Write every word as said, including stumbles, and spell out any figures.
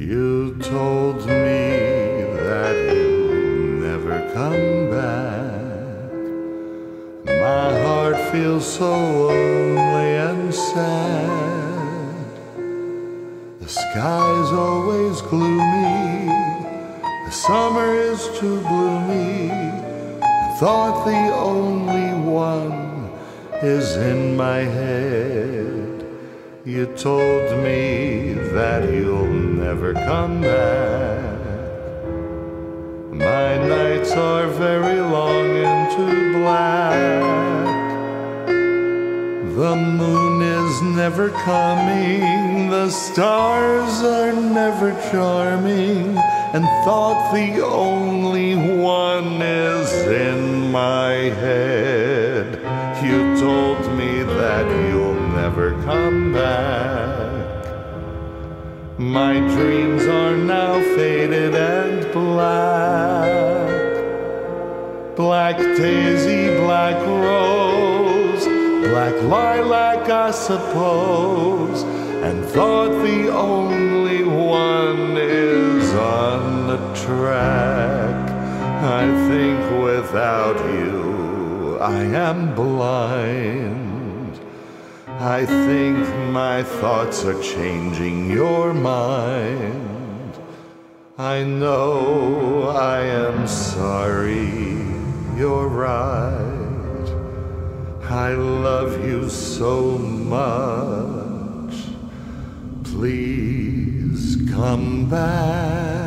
You told me that you'll never come back. My heart feels so lonely and sad. The sky's always gloomy, the summer is too gloomy. I thought the only one is in my head. You told me that you'll never come back. My nights are very long into black. The moon is never coming, the stars are never charming, and thought the only one is in my head. You told me that you'll never come back. My dreams are now faded and black. Black daisy, black rose, black lilac I suppose, and thought the only one is on the track. I think without you I am blind. I think my thoughts are changing your mind. I know I am sorry, you're right. I love you so much. Please come back.